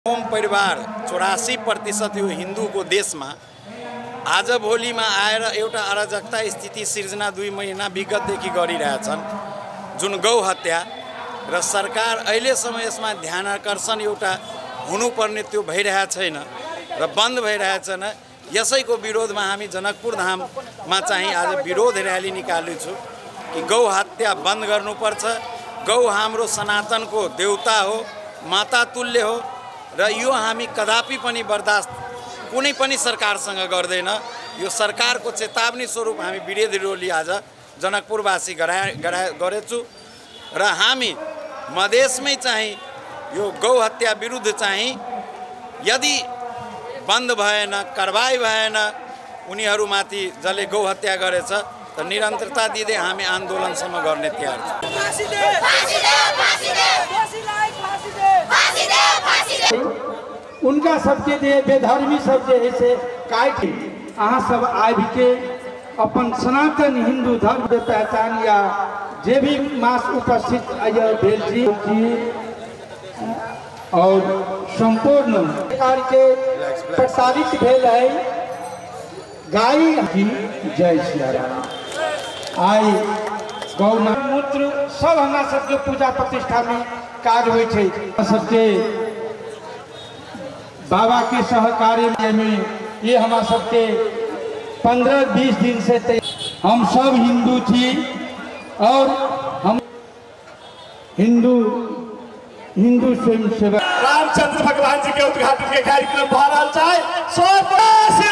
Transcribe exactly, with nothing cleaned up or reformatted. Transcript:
कौम परिवार चौरासी प्रतिशत यो हिन्दूको देशमा आज भोलिमा आएर एउटा अराजकता स्थिति सिर्जना दुई महिना विगतदेखि गरिरहेछन् जुन गौ हत्या र सरकार अहिलेसम्म यसमा ध्यान आकर्षण एउटा हुनुपर्ने त्यो भइरहेको छैन र बन्द भइरहेको छैन। यसैको विरोधमा हामी जनकपुर धाममा चाहिँ आज विरोध र्याली निकालेको छु कि गौ हत्या बन्द गर्नुपर्छ। गौ हाम्रो सनातनको देवता हो, माता तुल्य हो र यो हामी कदापि पनि बर्दाश्त कुनै पनि सरकारसँग गर्दैन। यो सरकारको चेतावनी स्वरूप हामी विरोधी रैली आज जनकपुरवासी गराए गरेछु र हामी मधेसमै चाहिँ यो गौ हत्या विरुद्ध चाहिँ यदि बन्द भएन, कारबाही भएन, उनीहरूमाथि जसले गौ हत्या गरेछ त निरन्तरता दिँदै हामी आन्दोलनसम्म गर्ने तयार छौं। उनका सबके दिए बेधर्मी सब जे है से काट अहाँ सब आबि के अपन सनातन हिंदू धर्म के पहचान या जे भी मास उपस्थित भेल जी और संपूर्ण प्रकार के प्रसारित भेल है। गाय की जय श्री राम। आई गौ मूत्र सब हमरा सबके पूजा प्रतिष्ठा में कार्य होइ छै। सबके बाबा के सहकार्य में ये हमारा सबके पंद्रह बीस दिन से हम सब हिंदू थी और हम हिंदू हिंदू स्वयं सेवक रामचंद्र भगवान जी के उद्घाटन के कार्यक्रम भा रहा है।